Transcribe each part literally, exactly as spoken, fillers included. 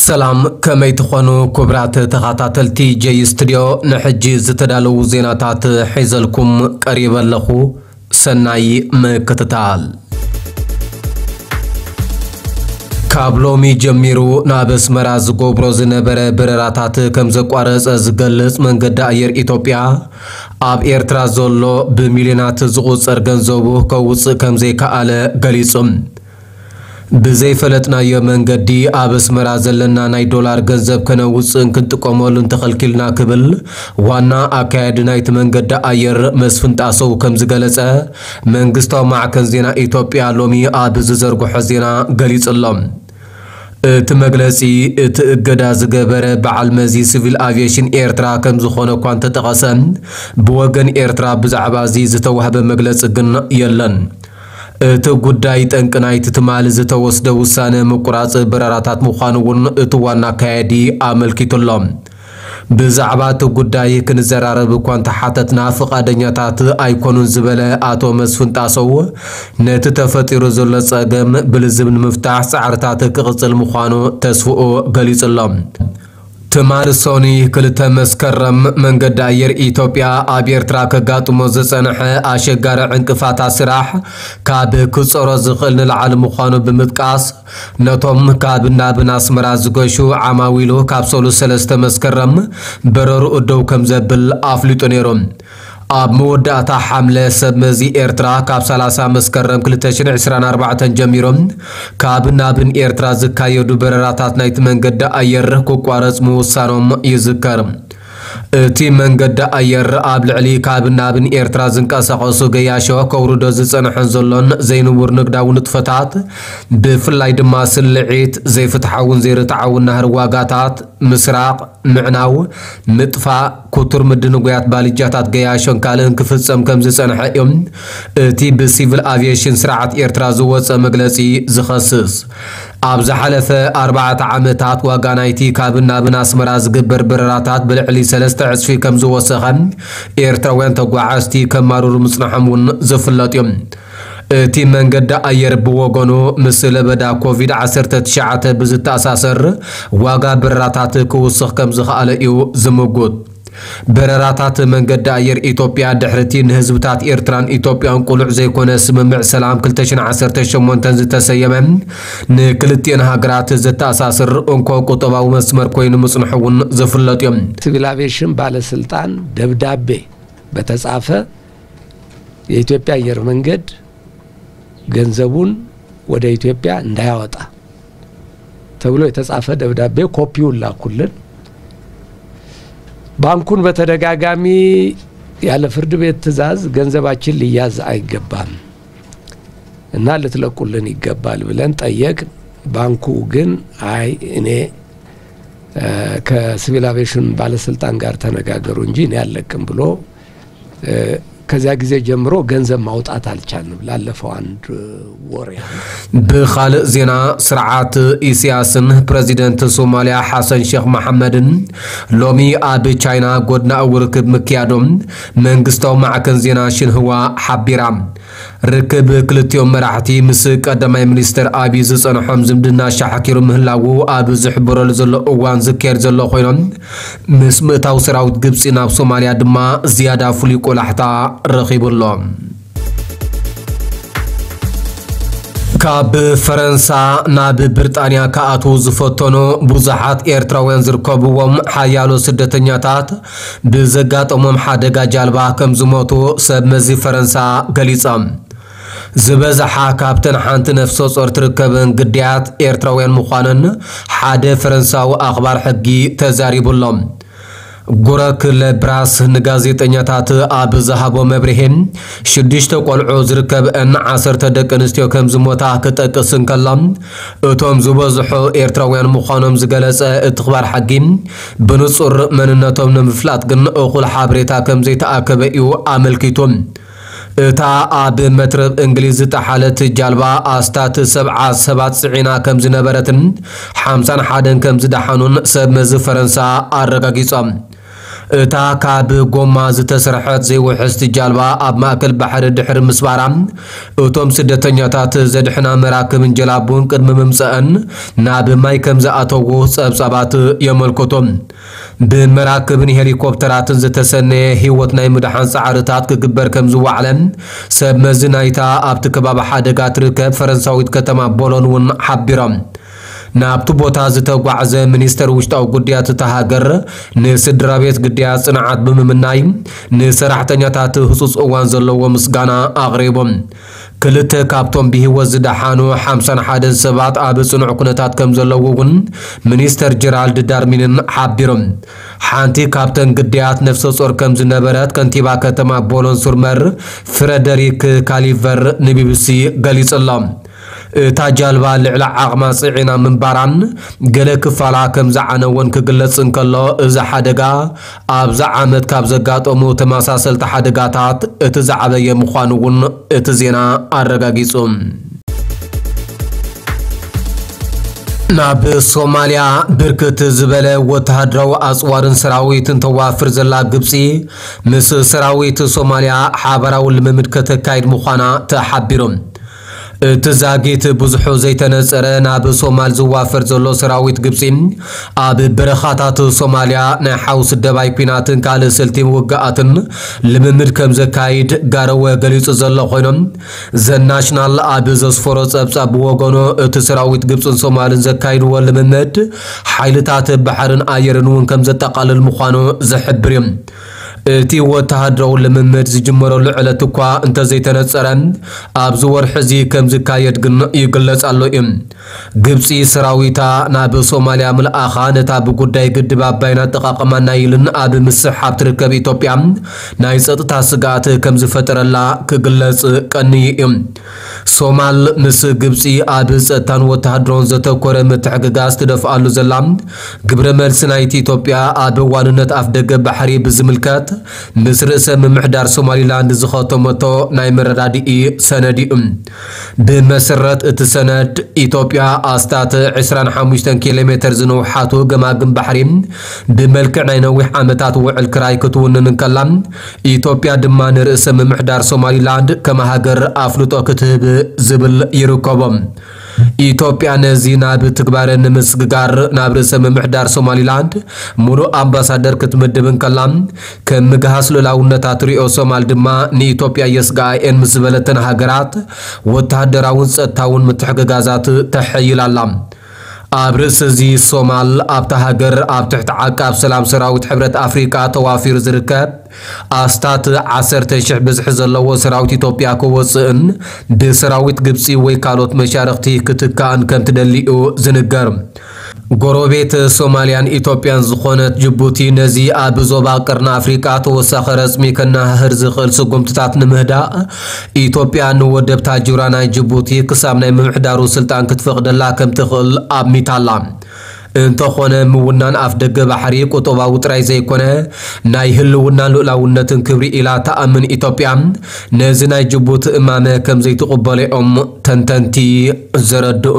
سلام كما يتخونو كبرات تخاتاتلتي جي ستوديو نحجي زتدالو زيناتات حيزلكم قريبا لخو سناي مكتتال كابلومي جميرو نابس مراز قبرو زنبرا برراتات كم زقوارز ازغلص منقد اير ايتوبيا اب ايرترا زولو بمليونات زغوص ارغنزوبو كوص كم زي كاله غليصم بزي فلتنا يمن قدي آبس مرازلنا ناي دولار غنزب كنوصن كنت قومولن تخلكلنا كبل وانا اكاد نايت من قد اير مسفنت اسو كمزغلصه منغستو مع كنزينا ايتوبيا لومي آبز زرغو حزينا غليص اللهم تمغلسي تقدا زغبره بعل مزي سيفيل افيشن ايرترا كم زخونه كوان تتقسم بوغن ايرترا بزعبا زي زتوهب مغلص غن يلن تو غداي تنقنايت تمال زتوسد وسانه مقراص براراتات مخانون اتوانا كايدي املكيتلهم بزعبات غداي كنزرارب كونت حاتتنا فقادنياتات ايكونون زبله اتو مسفن طاسو نت تفطير زل صقم بلزبن مفتاح سعرتات كقصل مخانو تسفو غليصلهم تمارسوني كلتا مسكرم من قد اير ايتوبيا ابير تراك قاطمو زصنح اشغار عنقفات سراح كاب كصرو زخلن العالم مخانو بمتقاس نتوم كابنا بناس مراز غشو عماويلو كابسولو سلسته مسكرم برر ادو كم زبل افليطو نيروم اب موداتا حمله سبمزي ايرترا كاب ثلاثين مسكرم ألفين وعشرين أربعة جميرم كابنا بن ايرترا زكايدو برراتات نايت منقد اير كوقوارص موسانوم يذكرم تي منقد اير اب لعلي كابنا بن ايرترا زنقاسقسو غياشو كوردو زصنحن زلون زينور نقداو نطفتات بفلاي دما سلعيت زي فتحاون زي رتعاون نهر واغاتات مسراق معناو مطفا كوتر مدنغيات بالجاتات غياشون كالن كفصم كم زصنح يوم تي بسيفل افيشن سرعت ايرترا زوص مغلصي زخصص ابز حلفه أربعة عامات واغانايتي كابنا بناس مراز غبر برراتات بالعلي ثلاثة عصفي كم زوسخن ايرتراوያን ተጓዓዝቲ ከማሩሩ ምጽናሐሙን ዘፍለጥዮም እቲ መንገድ አየር በወገኑ ምስለ በዳ ኮቪድ عشرة تسعة ብዝተኣሳሰር ዋጋ ብራታት ክውስኽ ከም ዝኽኣለ እዩ ዝምጉት برراتات منقد اير ايتوبيا دحرتين هزبتات ايرتران ايتوبيان قلوع زيكون سممع سلام كلتشن عسر تشمون تنز تسيمن نكلتين هاقرات زتا اساسر انكو قطباو مسمر كوين مصنحون زفلت يوم سيفيلافيشن بالسلطان دبدابي بتصافه የኢትዮጵያ አየር መንገድ ገንዘቡን ወደ ኢትዮጵያ እንዳያወጣ ተብሎ የተጻፈ ደብዳቤ ኮፒውን ላኩልን ባንኩን በተደጋጋሚ ያለ ፍርድ ቤት ትዛዝ ገንዘባችን ሊያዝ አይገባም እና ልትለቁልን ይገባል ብለን ጠየቅ ባንኩ ግን አይ እኔ ከሲቪል አቪዬሽን ባለስልጣን ጋር ተነጋገሩ እንጂ እኔ አልለቅም ብሎ ከዚያ ጊዜ ጀምሮ ገንዘብ ማውጣት አልቻልንም ላለፈው አንድ ወር بخالق زينا سرعات إسياسن بريزيدنت سوماليا حسن شيخ محمدن لومي آب تشاينا قدنا وركب مكيادوم منغستو معكن زينا شن هو حبيرام ركب كلتيوم مراحتي مسك قدماي منستر آبي زصنحوم زمدنا شحكيرو مهلاو آب زحبرو لزلو اوان زكير زلو خوينون مسمتاو سراوت ግብጽን ኣብ ሶማሊያ ድማ زياده فلي ቆላሕታ رخيب اللهم كاب فرنسا ناب بريطانيا كاتو زفتونو ብዙሓት ኤርትራውያን ዝርከብዎም ሓያሎ ስደተኛታት ብዘጋጠሞም ሓደጋ ጃልባ ከም ዝሞቱ ሰብ መዚ ፈረንሳ ገሊጾም ዝበዛሓ ካብተን ሓንቲ ነፍሶ ጾር ትርከበን ግድያት ኤርትራውያን ምዃነን ሓደ ፈረንሳዊ ኣኽባር ሕጊ ተዛሪቡሎም ጉረክ ለብራስ ንጋዜጠኛታት ኣብ ዝሃቦ መብርሄም ሽዱሽተ ቆልዑ ዝርከብ እን عشرة ደቂ ኣንስትዮ ከም ዝሞታ ክጠቅስን ከሎም እቶም ዝበዝሑ ኤርትራውያን ምዃኖም ዝገለጸ እትኽባር ሓጊም ብንጹር መንነቶም ንምፍላጥ ግን እኹል ሓበሬታ ከም ዘይተኣከበ እዩ ኣመልኪቶም እታ ኣብ መትረብ እንግሊዝ ተሓለት ጃልባ ኣስታት ሰብዓ ሰባት ጽዒና ከም ዝነበረትን خمسة وخمسين ከም ዝዳሓኑን ሰብ መዝ ፈረንሳ ኣረጋጊጾም እታ ካብ ጎማ ዝተሰርሐት ዘይውሕስቲ ጃልባ ኣብ ማእከል ባሕሪ ድሕሪ ምስባራ እቶም ስደተኛታት ዘድሕና መራክብ እንጀላቡን ቅድሚ ምምፅአን ናብ ማይ ከም ዝኣተዉ ጸብጻባት የመልክቶም ብመራክብን ሄሊኮፕተራትን ዝተሰነየ ህይወት ናይ ምድሓን ጻዕርታት ክግበር ከም ዝዋዕለን ሰብ መዝናይታ ኣብቲ ከባቢ ሓደጋ ትርከብ ፈረንሳዊት ከተማ ቦሎን ውን ሓቢሮም ናብቱ ቦታ ዝተጓዓዘ ሚኒስተር ውሽጣዊ ጉዳያት ተሃገር ንስድራ ቤት ግዳያት ጽንዓት ብምምናይ ንሰራሕተኛታት ህጹጽ እዋን ዘለዎ ምስጋና ኣቕሪቦም ክልተ ካብቶም ብህይወት ዝደሓኑ ሓምሳ ወሓደ ሰባት ኣብ ጽኑዕ ኩነታት ከም ዘለዉ ውን ሚኒስተር ጀራልድ ዳርሚንን ሓቢሮም ሓንቲ ካብተን ግዳያት ነፍሰ ጾር ከም ዝነበረት ከንቲባ ከተማ ቦሎን ሱርመር ፍሬደሪክ ካሊቨር ንቢቢሲ ገሊጾሎም እታ ጃልባ ልዕሊ ዓቕማ ጽዒና ምንባራን ገለ ክፋላ ከም ዝዓነወን ክግለጽ እንከሎ እዚ ሓደጋ ኣብዛ ዓመት ካብ ዘጋጠሙ ተመሳሰልቲ ሓደጋታት እቲ ዝዓበየ ምዃኑ ውን እቲ ዜና ኣረጋጊጹ ናብ ሶማልያ ብርክት ዝበለ ወትሃደራዊ ኣጽዋርን ሰራዊትን ተዋፍር ዘላ ግብጽ ምስ ሰራዊት ሶማልያ ሓበራዊ ልምምድ ከተካይድ ምዃና ተሓቢሮም تزاجيت بزحو زيتنصر ناب صومال زوافر زلو سراويت ግብጽ ኣብ በረኻታት ሶማሊያ ናይ ሓውስ ደባይ ኩናትን ካለ ስልቲ ወጋኣትን ልምምድ ከም ዘካይድ ጋረወ ገሊጹ ዘሎ ኮይኖም ዘ ናሽናል ኣብ ዘስፈሮ ጸብጻብ ወገኖ እቲ ሰራዊት ግብጽን ሶማልን ዘካይድዎ ልምምድ ሓይልታት ባሕርን ኣየርን ውን ከም ዘጠቃልል ምዃኑ ዝሕብር እዩ እቲ ወተሃደራዊ ልምምድ ዝጅመረሉ ዕለት እኳ እንተ ዘይተነጸረን ኣብ ዝወርሕ እዚ ከም ዝካየድ ግን ይግለጽ ኣሎ እዩ ግብጽ ሰራዊታ ናብ ሶማልያ ምልኣኻ ነታ ብጉዳይ ግድብ ኣባይና ጠቃቀማና ይልን ኣብ ምስሓብ ትርከብ ኢትዮጵያ ናይ ጸጥታ ስጋት ከም ዝፈጠረላ ክግለጽ ቀኒ እዩ ሶማል ምስ ግብጽ ኣብ ጸጥታን ወተሃደራውን ዘተኮረ ምትሕግጋዝ ትደፍኣሉ ዘላ ግብረ መልስ ናይቲ ኢትዮጵያ ኣብ ዋንነት ኣፍ ደገ ባሕሪ ብዝምልከት ምስ ርእሰ ምምሕዳር ሶማሊላንድ ዝኸተመቶ ናይ መረዳድኢ ሰነድ እዩ ብመሰረት እቲ ሰነድ ኢትዮጵያ ኣስታት عشرين وخمسة ኪሎ ሜትር ዝነውሓቱ ገማግም ባሕሪ ብመልክዕ ናይ ነዊሕ ዓመታት ውዕል ክራይ ክትውንን እንከላም ኢትዮጵያ ድማ ንርእሰ ምምሕዳር ሶማሊላንድ ከም ሃገር ኣፍልጦ ክትህብ ዝብል ይርከቦም ኢትዮጵያ ነዚ ናብ ትግባረን ምስግጋር ናብ ርእሰ ምምሕዳር ሶማሊላንድ ሙሉ ኣምባሳደር ክትምድብን ከላም ከም ምግሃስ ሉላውነታት ሪኦ ሶማል ድማ ንኢትዮጵያ የስጋኤን ምስበለተን ሃገራት ወተሃደራውን ጸጥታውን ምትሕግጋዛት ተሐይላላ ኣብርስ እዚ ሶማል ኣብታ ሃገር ኣብ ትሕቲ ዓቃብ ሰላም ሰራዊት ሕብረት ኣፍሪካ ተዋፊር ዝርከብ ኣስታት عشرة ሺህ ብዝሕ ዘለዎ ሰራዊት ኢትዮጵያ ክወፅእን ብሰራዊት ግብጽ ወይ ካልኦት መሻርክቲ ክትካን ከም ትደልዩ ዝንገር ጎረቤት ሶማሊያን ኢትዮጵያን ዝኾነት ጅቡቲ ነዚ ኣብ ዞባ ቀርና ኣፍሪካ ተወሳኺ ረስሚ ከናህር ዝኽእል ስጉምትታት ንምህዳእ ኢትዮጵያ ንወደብ ታጅራ ናይ ጅቡቲ ክሳብ ናይ ምምሕዳሩ ስልጣን ክትፈቅደላ ከም ትኽእል ኣብሚታላ እንተኾነ ምውናን ኣፍ ደገ ባሕሪ ቁጠባዊ ጥራይ ዘይኮነ ናይ ህልውናን ሉላውነትን ክብሪ ኢላ ተኣምን ኢትዮጵያ ነዚ ናይ ጅቡቲ እማመ ከም ዘይትቕበልኦም ተንተንቲ ዘረድኡ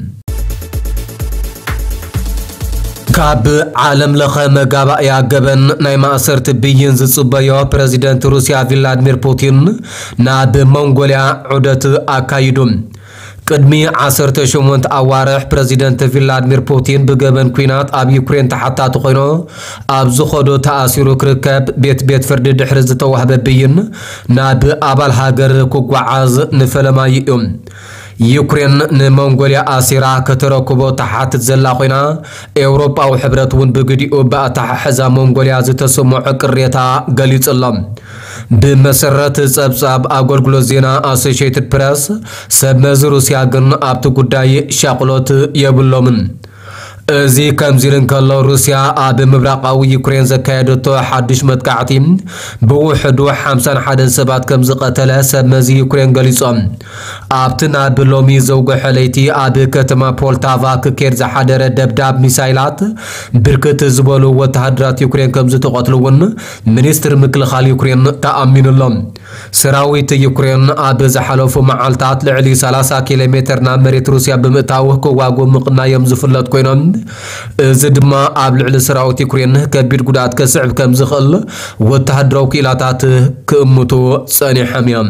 ካብ ዓለም ለኸ መጋባእያ ገበን ናይ ማእሰርቲ ብይን ዝጽበዮ ፕሬዚደንት ሩስያ ቭላድሚር ፑቲን ናብ ሞንጎልያ ዑደት ኣካይዱ ቅድሚ عشرة وثمانية ኣዋርሕ ፕሬዚደንት ቭላድሚር ፑቲን ብገበን ኩናት ኣብ ዩክሬን ተሓታቲ ኮይኑ ኣብ ዝኸዶ ተኣሲሩ ክርከብ ቤት ቤት ፍርዲ ድሕሪ ዝተዋህበ ብይን ናብ ኣባል ሃገር ክጓዓዝ ንፈለማ እዩ ዩክሬን ንሞንጎልያ ኣሲራ ከተረክቦ ተሓትት ዘላ ኮይና ኤውሮጳዊ ሕብረት ውን ብግዲኡ ባእታሕዛ ሞንጎልያ ዝተሰምዖ ቅሬታ ገሊጽሎም بمسرت ጸብጻብ አገልግሎት ዜና አሶሺየትድ ፕሬስ ሰብመዝ ሩሲያ ግን ኣብቲ ጉዳይ ሻቅሎት የብሎምን እዚ ከምዚልን ከሎ ሩሲያ ኣብ ምብራቃዊ ዩክሬን ዘካየደቶ ሓድሽ መጥቃዕቲ ብውሕዱ خمسة وخمسين ሰባት ከም ዝቀተለ ሰብመዝ ዩክሬን ገሊጾም ኣብቲ ናብ ሎሚ ዘውገሐ ለይቲ ኣብ ከተማ ፖልታቫ ክኬድ ዝሓደረ ደብዳብ ሚሳይላት ብርክት ዝበሉ ወተሃደራት ዩክሬን ከም ዝተቀትሉውን ሚኒስትር ምክልኻል ዩክሬን ተኣሚኑሎም ሰራዊት ዩክሬን ኣብ ዝሓለፉ መዓልታት ልዕሊ ثلاثين ኪሎ ሜትር ናብ መሬት ሩሲያ ብምእታው ክዋጉ ምቕናዮም ዝፍለጥ ኮይኖም እዚ ድማ ኣብ ልዕሊ ሰራዊት ዩክሬን ከቢድ ጉዳት ከስዕብ ከም ዝኽእል ወተሃደራዊ ኪላታት ክእምቱ ጸኒሖም እዮም